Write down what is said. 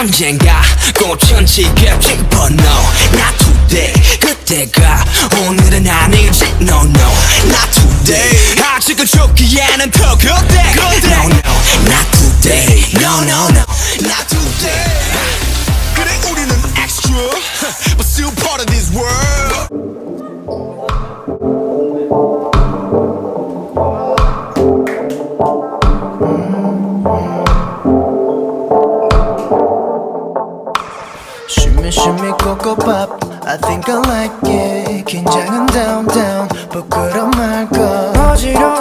언젠가 꽃은 지겠지 but no not today 그때가 오늘은 아니지 no no not today 아직은 좋기에는 더 그때 no no not today no no no not today 그래 우리는 extra but still part of this world Shimmy Kokobop I think I like it 긴장은 down down 부끄럼 말걸 어지러워